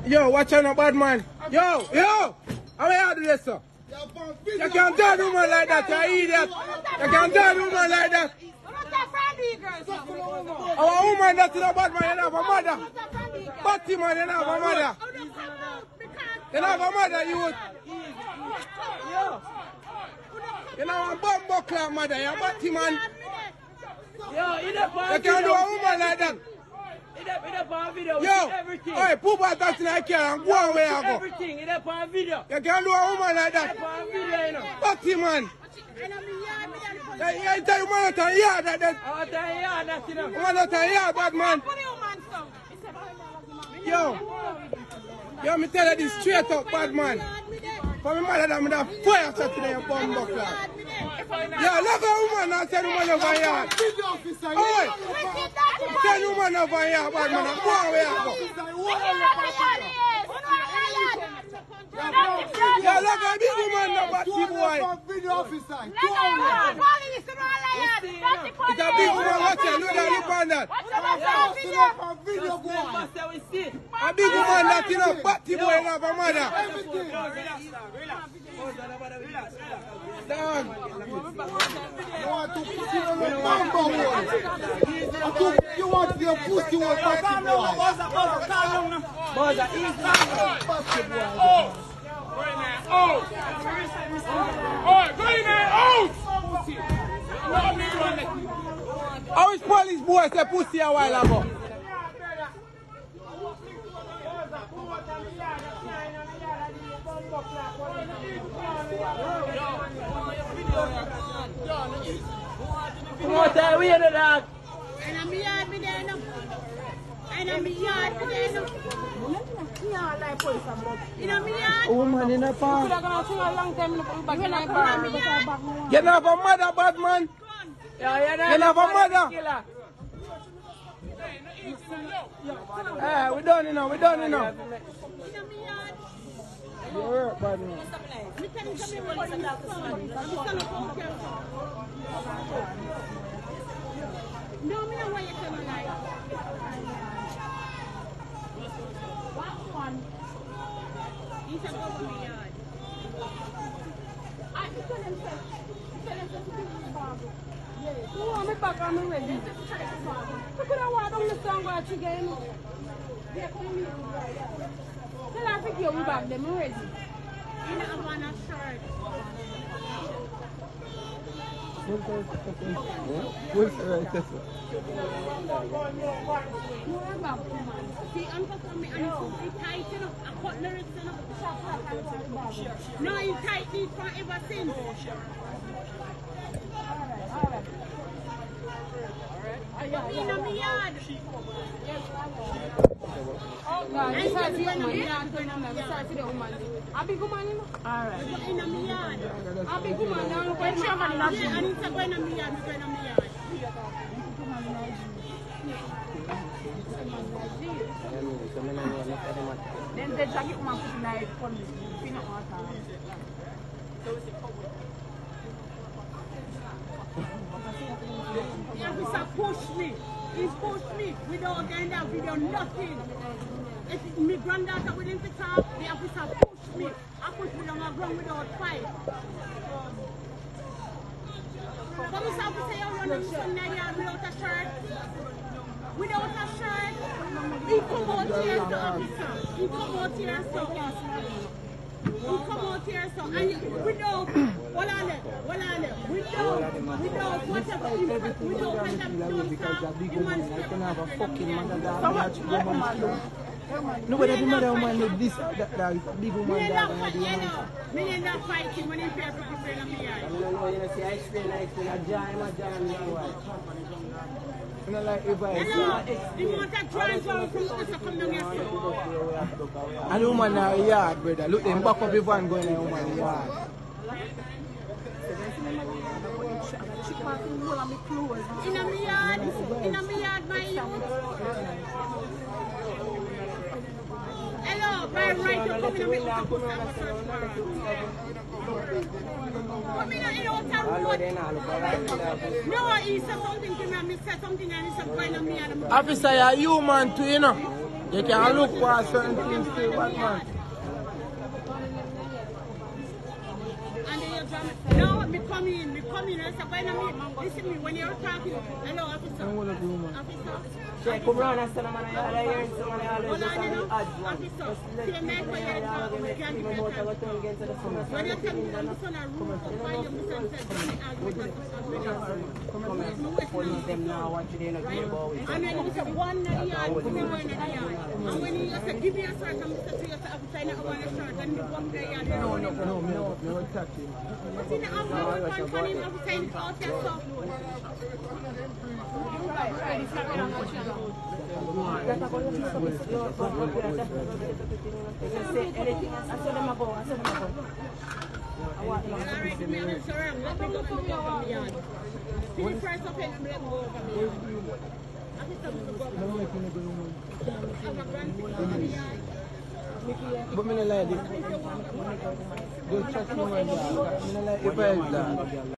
Yo, watch out, no bad man. Yo, how you do this, sir? You can't tell a woman like that, you idiot. You can't tell a woman like that. Our woman that's in a bad man, you have a mother. Batty man, you have a mother. You have a mother, you. You know a bumbo clown mother, you're a batty man. You can't do a woman like that. Yo, hey, poop out that in I can and go away and go. Everything, it's on video. You can't do a woman like that. It's on video, you know. Batty man. You tell you man not a yard like that. I tell you, that's enough. Man not a yard, bad man. Yo, me tell you this straight up, bad man. For me mother that me da fire shot today in bumbo clown. Yeah, look a woman now send woman over here. Oh, send woman over here, bad man. Go away and go. Yeah, look a big woman now, batty boy. It's a big woman watching. Look at look on that. A big woman that you know, batty boy and have a mother. Dog. You want your pussy on batty boy. How is police boy say pussy a while ago? Come on, tell me the dog. And I'm yard me there now. And I'm yard me there now. Yeah, like police about. In a yard. Oh man, in a farm. You never have a mother, bad man. You never have a mother. Hey, we done it now, we done it now. You hurt, bad man. No, me know why you tell me like. He's a government yard. I can tell him no, I'm back on the ready. Look at what on the song watch again. Tell I think you're back them ready. In a Havana shirt. What's right there? See, I'm talking me and it's tight, you know. I cut lyrics, you know. No, it's tight, it's from ever since. Alright. In a yard. I said to you, yard going on. I said to the woman. A big woman, you know. Alright. In a yard. A big woman, now look at your man. Yeah, and it's going on me yard, it's going on me yard. Then they just get one put knife on the peanut water. The officer pushed me. He pushed me without getting that video, nothing. If my granddaughter wouldn't pick up, the officer pushed me. I pushed me on the ground without fight. Police officer, you're running from the yard without a shirt. Without a shirt. He come out here, the officer. He come out here, so. He come out here, so. And without, without whatever, without whatever, nobody have mother woman like this, that big woman that me ain't not fighting when you pay for people in the yard. You know, like if I you want to try from the come down here. and the woman in the yard, brother. Look, them back up the van going in the woman yard. In a yard, my youth. Hello, by right to come in the come in the outer road. No, he said something to me, and he said something, and he said, going on me. Officer, you're human too, you know. You can look for certain things too, what man? And then you jump. No, me come in. I said, listen me, when you're talking, hello, officer. Officer. Come round and stand on the other here, someone else Hold just on, on you the know, odds, man. officer. Just let See, make people for your know talk, that we we can't can't give give you out time. our tongue against the summer. When you tell me that the son of room, why you listen to Police them now, what you they not give about it. and then you say one in the yard, two in the yard. And when you say, give me a shirt, I'm to you say, officer, I don't want a shirt, then you come there, you No, never touch him. but in the officer, you can't even officer in out there, so. Anything else, I saw them about. Alright, give me a shirt, let me go from the yard. See the price of it, let me go over the yard. Officer, we go over the yard. But me not like this. Go check me, man. Me not like if I have that.